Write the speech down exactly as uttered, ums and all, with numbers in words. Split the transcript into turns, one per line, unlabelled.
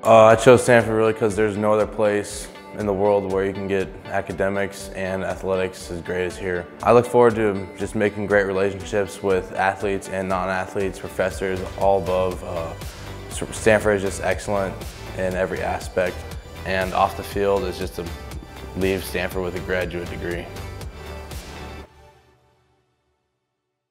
Uh, I chose Stanford really because there's no other place in the world where you can get academics and athletics as great as here. I look forward to just making great relationships with athletes and non-athletes, professors, all above. Uh, Stanford is just excellent in every aspect, and off the field is just to leave Stanford with a graduate degree.